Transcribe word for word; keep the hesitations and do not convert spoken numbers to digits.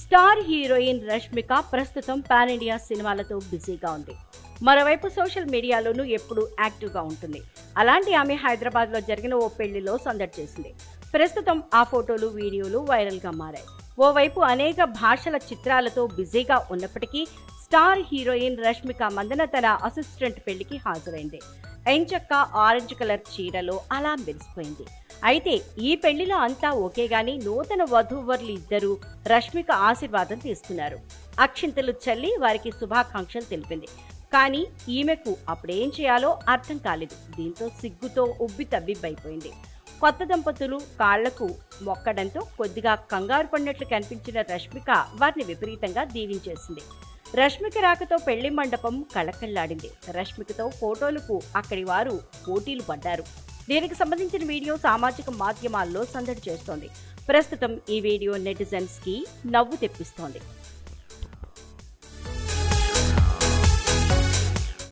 Star heroine Rashmika ప్రస్తుతం pan India సినిమాలతో బిజీగా ఉంది. మరోవైపు సోషల్ మీడియాలోనూ ఎప్పుడూ యాక్టివ్గా ఉంటుంది. అలాంటి ఆమె హైదరాబాద్లో జరిగిన ఓ పెళ్లిలో సందడి చేసింది. ప్రస్తుతం ఆ ఫోటోలు, వీడియోలు వైరల్గా మారాయి. ఓవైపు అనేక భాషల చిత్రాలతో బిజీగా ఉన్నప్పటికీ స్టార్ హీరోయిన్ రష్మిక మందన తన అసిస్టెంట్ పెళ్లికి హాజరైంది. ఎంచక్క ఆరెంజ్ కలర్ చీరలో అలా మెరిసిపోయింది. అయితే ఈ పెళ్లిలో అంతా ఓకే గాని నూతన వధూవరులు ఇద్దరు రష్మిక ఆశీర్వాదం తీసుకున్నారు. అక్షింతలు చల్లి వారికి శుభాకాంక్షలు తెలిపింది. కానీ ఈమెకు అప్పుడేం చేయాలో అర్థం కాలేదు. దీంతో సిగ్గుతో ఉబ్బి తబ్బిబ్బైపోయింది. కొత్త దంపతులు కాళ్లకు మొక్కడంతో కొద్దిగా కంగారు పడినట్లు కనిపించిన రష్మిక వారిని విపరీతంగా దీవించేసింది. రష్మిక రాకతో పెళ్లి మండపం కళకళ్లాడింది. రష్మికతో ఫోటోలకు అక్కడి వారు పోటీలు పడ్డారు. దీనికి సంబంధించిన వీడియో సామాజిక మాధ్యమాల్లో సందడి చేస్తోంది. ప్రస్తుతం ఈ వీడియో నెటిజన్స్ కి నవ్వు తెప్పిస్తోంది.